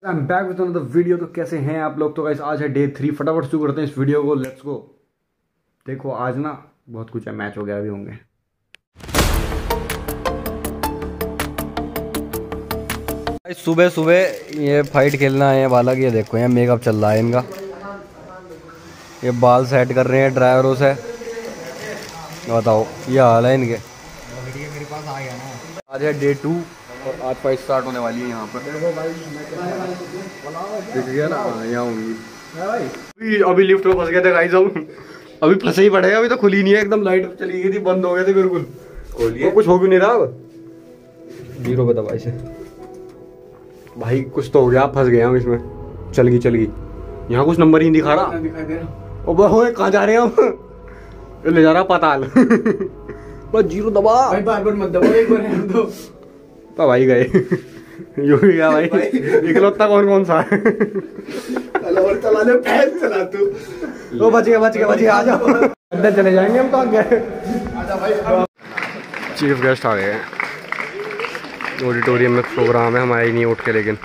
I am back with another video. तो कैसे हैं आप लोग? तो गाइस आज है डे 3। फटाफट शुरू करते हैं इस वीडियो को। Let's go. देखो आज ना बहुत कुछ है, मैच वगैरह भी होंगे। सुबह सुबह ये फाइट खेलना है बालक। ये देखो यहाँ मेकअप चल रहा है इनका। ये बाल सेट कर रहे हैं ड्राइवरों से। बताओ ये हाल है इनके। मेरे पास आ गया ना। आज है डे 2 और आज फाइट स्टार्ट होने वाली है यहाँ पर। दिख गया ना, यहाँ होंगी। अभी लिफ्ट में फंस गए थे गाइस हम। अभी फंसे ही पड़ेगा। अभी तो खुली नहीं है एकदम। लाइट चली गई थी, बंद हो गए थे बिल्कुल। खोलिए, कुछ हो क्यों नहीं रहा। अब 0 पे दबा इसे। भाई कुछ तो हो गया, फंस गए हम इसमें। चल गई। यहाँ कुछ नंबर ही नहीं दिखा रहा। ओ कहाँ जा रहे हैं हम? ले जा रहा पाताल। बस 0 दबा। भाई बार मत दबा, एक बार हम दो। तो भाई गए। यो भी गया भाई। इकलौता कौन सा है? और चला ले, पैर चला तू। वो बच गया। आ जाओ अंदर चले जाएंगे हम तो आगे। आजा भाई। चीफ गेस्ट आ गए हैं। ऑडिटोरियम में प्रोग्राम है, हम आए नहीं उठ के, लेकिन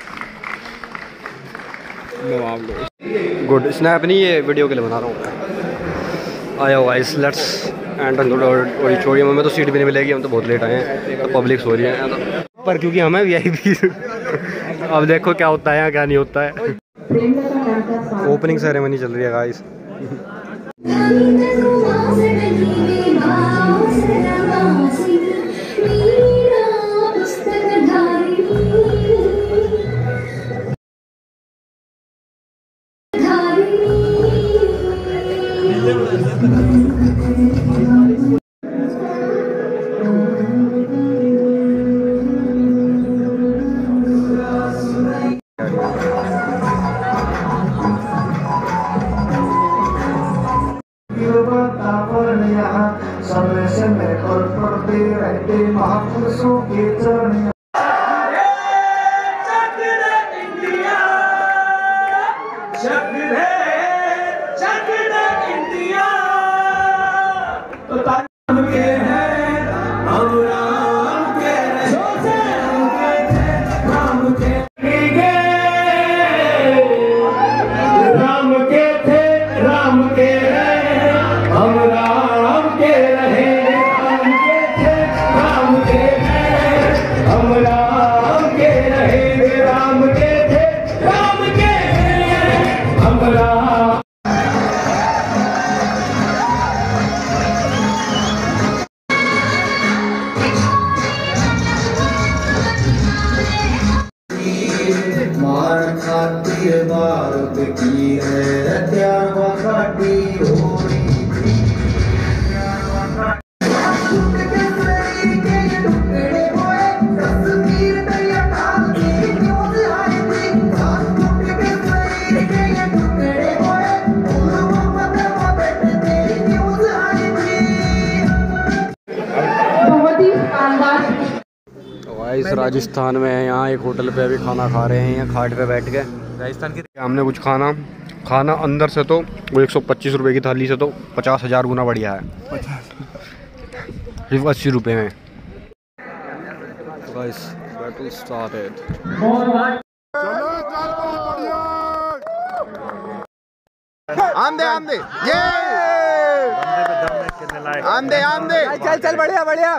गुड। स्नैप नहीं, ये वीडियो के लिए बना रहा हूँ। आया गाइस, लेट्स एंटर ऑडिटोरियम में। तो सीट भी नहीं मिलेगी, हम तो बहुत लेट आए हैं। तो पब्लिक सो रही है पर, क्योंकि हमें VIP। अब देखो क्या होता है यहाँ, क्या नहीं होता है। ओपनिंग सेरेमनी चल रही है गाइस। महापुरुषों के चरण। भारत की है त्यार वकाटी होरी। राजस्थान में है, यहाँ एक होटल पे अभी खाना खा रहे हैं, यहाँ खाट पे बैठ के। राजस्थान के हमने कुछ खाना अंदर से तो वो 125 रुपये की थाली से तो 50,000 गुना बढ़िया है। 80 रुपये में। Guys battle started. आमदे ये आमदे चल बढ़िया।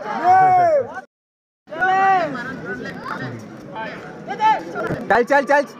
चल।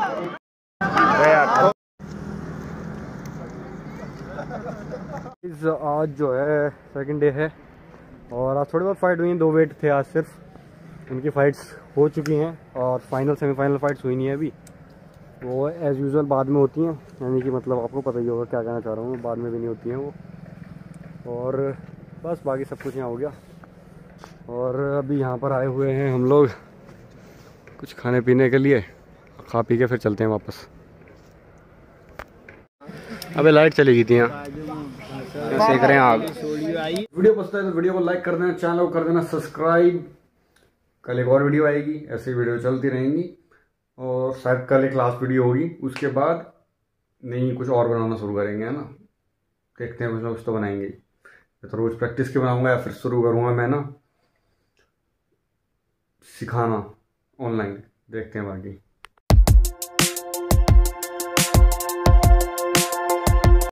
आज जो है सेकंड डे है और आज थोड़ी बहुत फाइट हुई हैं। 2 वेट थे आज सिर्फ। उनकी फाइट्स हो चुकी हैं और फाइनल सेमीफाइनल फाइट्स हुई नहीं है अभी। वो एज़ यूजुअल बाद में होती हैं, यानी कि मतलब आपको पता ही होगा क्या कहना चाह रहा हूँ। बाद में भी नहीं होती हैं वो। और बस बाकी सब कुछ यहाँ हो गया। और अभी यहाँ पर आए हुए हैं हम लोग कुछ खाने पीने के लिए। खा पी के फिर चलते हैं वापस। अबे लाइट चली गई थी यहाँ। सेक रहे हैं आग। वीडियो पसंद है तो वीडियो को लाइक कर देना, चैनल को कर देना सब्सक्राइब। कल एक और वीडियो आएगी, ऐसी वीडियो चलती रहेंगी। और शायद कल एक लास्ट वीडियो होगी, उसके बाद नहीं कुछ और बनाना शुरू करेंगे, है ना। देखते हैं, कुछ ना कुछ तो बनाएंगे। तो रोज़ प्रैक्टिस के बनाऊंगा या फिर शुरू करूँगा मैं ना सिखाना ऑनलाइन। देखते हैं बाकी।